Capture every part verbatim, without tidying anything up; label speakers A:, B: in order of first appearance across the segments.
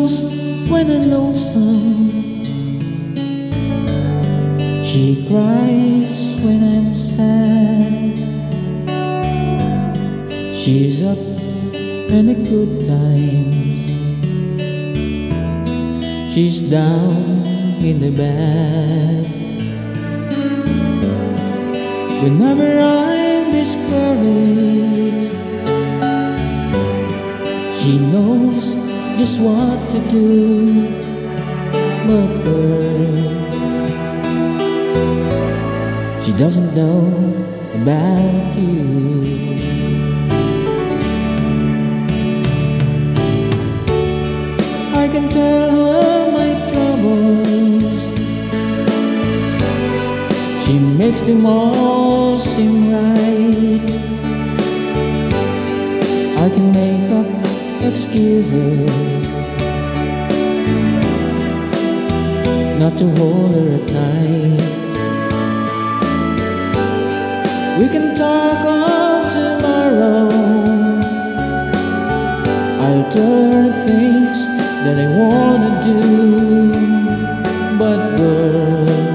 A: knows when I'm lonesome. She cries when I'm sad. She's up in the good times, she's down in the bad. Whenever I'm discouraged, she knows just what to do. But girl, she doesn't know about you. I can tell her my troubles, she makes them all seem right. I can make up excuses not to hold her at night. We can talk of tomorrow, I'll tell her things that I wanna do. But girl,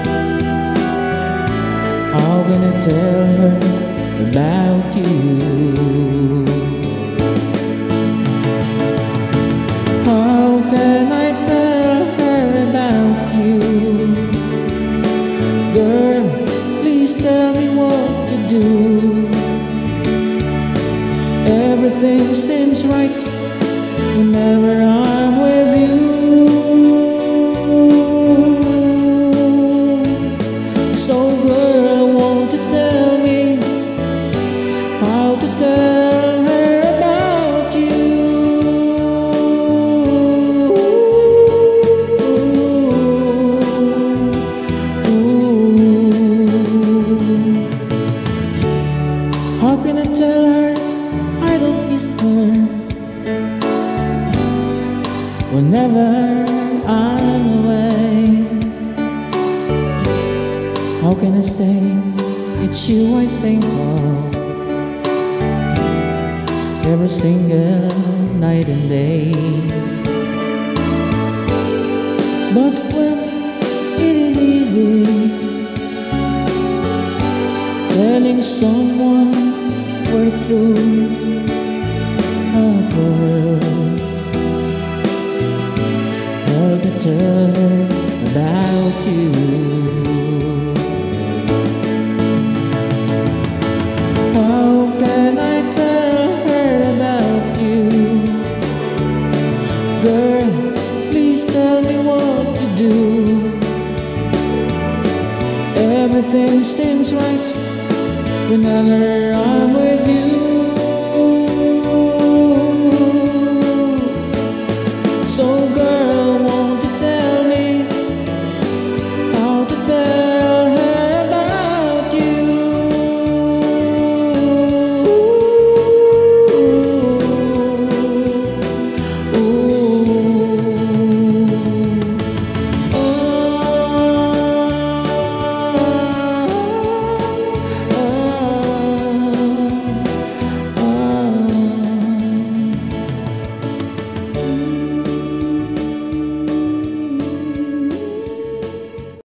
A: how can I tell her about you? How can I tell her about you? Girl, please tell me what to do. Everything seems right whenever I'm with you. So girl, won't you tell me how to tell her about you? How can I tell her I don't miss her whenever I'm away? How can I say it's you I think of every single night and day? But when it is easy telling someone we're through, oh girl, help me tell her about you. How can I tell her about you? Girl, please tell me what to do. Everything seems right whenever I'm with you. So girl,